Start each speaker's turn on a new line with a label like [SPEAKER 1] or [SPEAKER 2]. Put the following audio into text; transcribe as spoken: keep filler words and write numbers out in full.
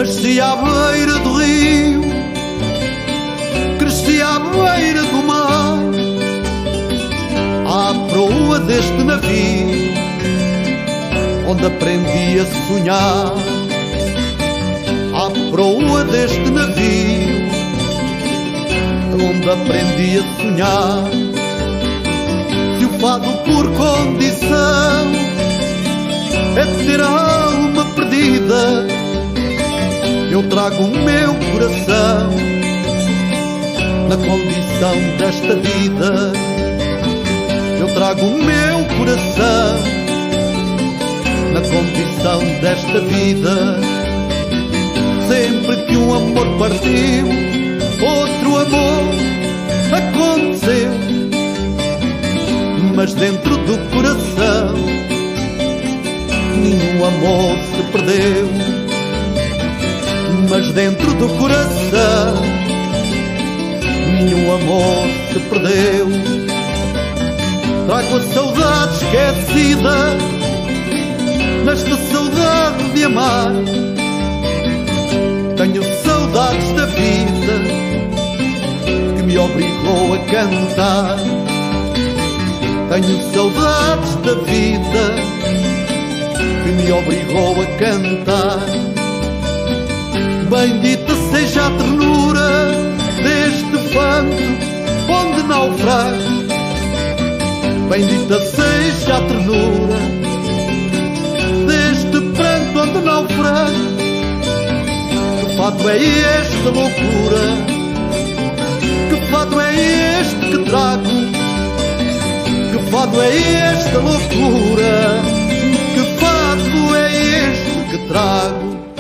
[SPEAKER 1] Cresci à beira do rio, cresci à beira do mar, à proa deste navio, onde aprendi a sonhar. À proa deste navio, onde aprendi a sonhar. Se o fado por condição é ter a alma perdida, eu trago o meu coração na condição desta vida. Eu trago o meu coração na condição desta vida. Sempre que um amor partiu, outro amor aconteceu, mas dentro do coração nenhum amor se perdeu. Mas dentro do coração nenhum amor se perdeu. Trago a saudade esquecida, nesta saudade de amar. Tenho saudades da vida que me obrigou a cantar. Tenho saudades da vida que me obrigou a cantar. Bendita seja a ternura deste fanto onde naufrago. Bendita seja a ternura deste pranto onde naufrago. Que fado é este, loucura? Que fado é este que trago? Que fado é esta loucura? Que fado é este que trago?